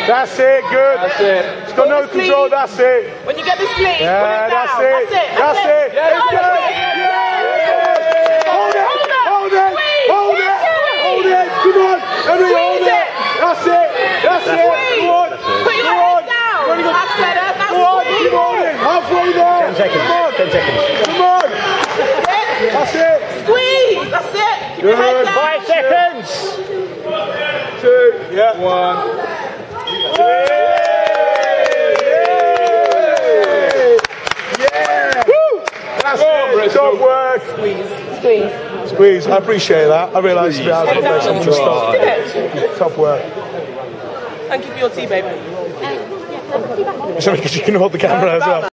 That's it, good. That's it. It's got no control, that's it. When you get the sleeve, Yeah, put it down. that's it. Yeah, Let's go. Hold it. Hold it. Hold it. Hold it. Come on. Henry, hold it. That's it. That's it. Come on. Put your head down. That's better. That's Come on. Keep holding. Halfway there. 10 seconds. Come on. 10 seconds. Come on. That's it. Squeeze. That's it. Keep your head down. 5 seconds. 2. Yeah. 1. That's it. Top work. Squeeze. Squeeze. I appreciate that. I realise it's about something to stop. Top work. Thank you for your tea, baby. Sorry, because you can hold the camera as well.